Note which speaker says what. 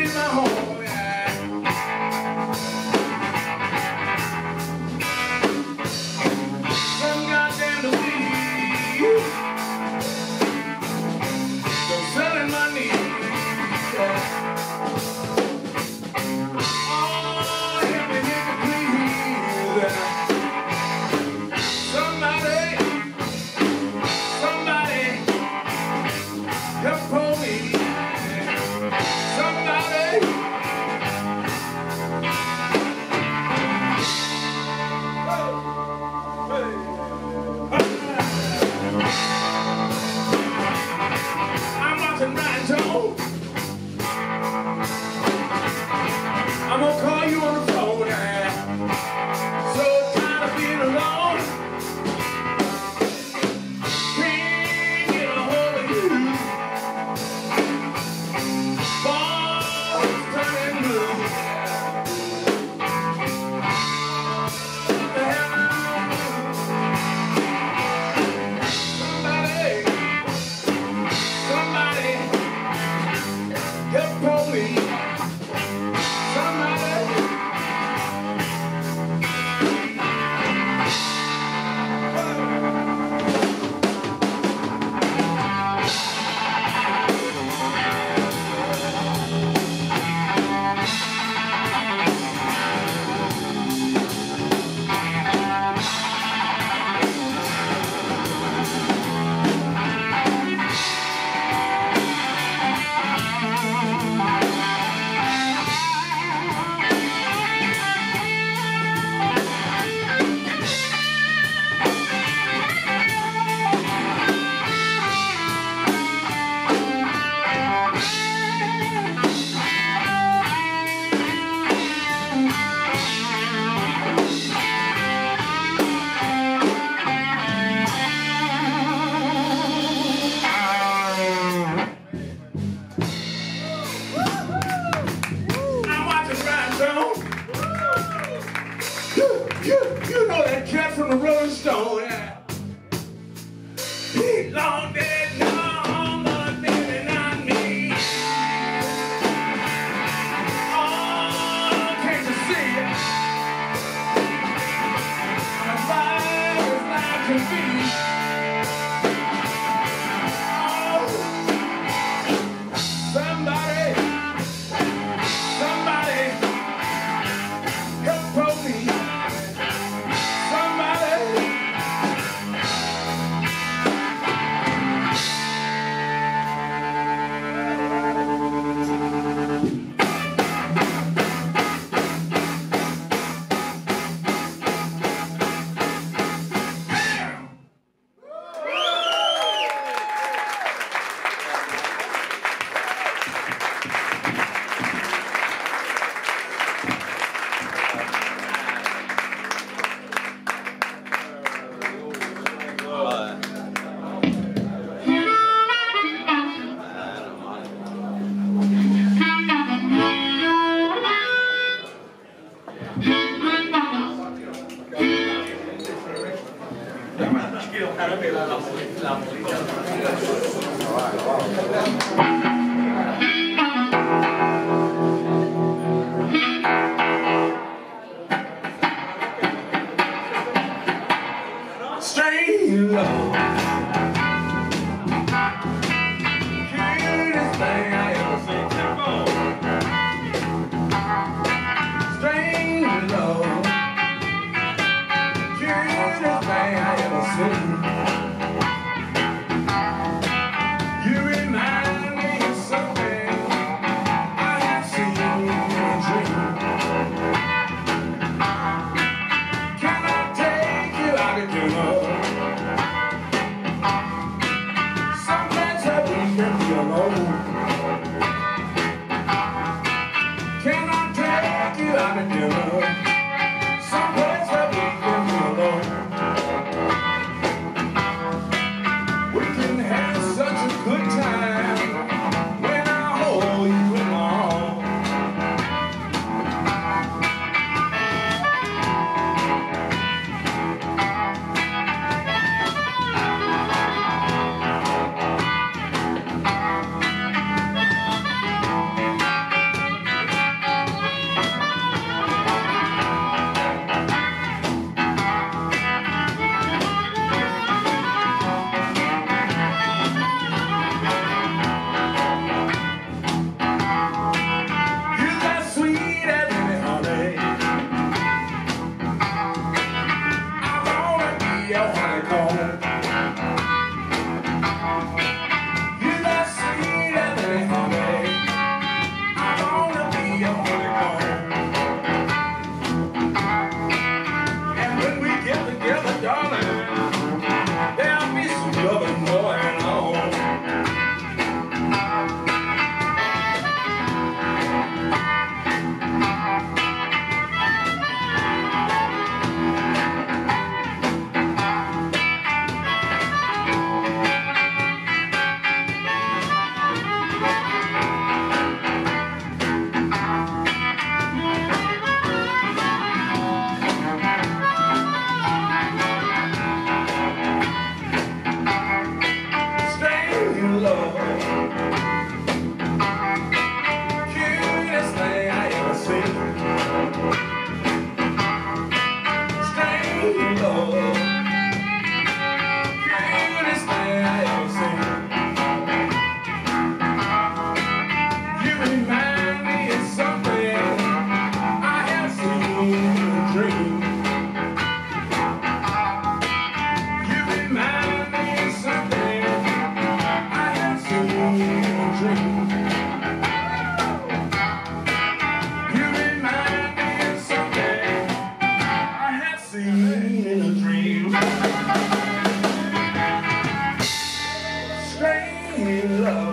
Speaker 1: You know that cat from the Rolling Stone. He long dead, no more living on me. Oh, can't you see it? My life is like to be. Oh, somebody help pull me. Strange love, cutest thing I ever seen. Strange love, cutest thing I ever seen. You remind me of something I have seen in a dream. Can I take you out to dinner? Sometimes I can be alone. Can I take you out to dinner? Someplace where we can be alone. We can have such a good time when I hold you in my arms. love.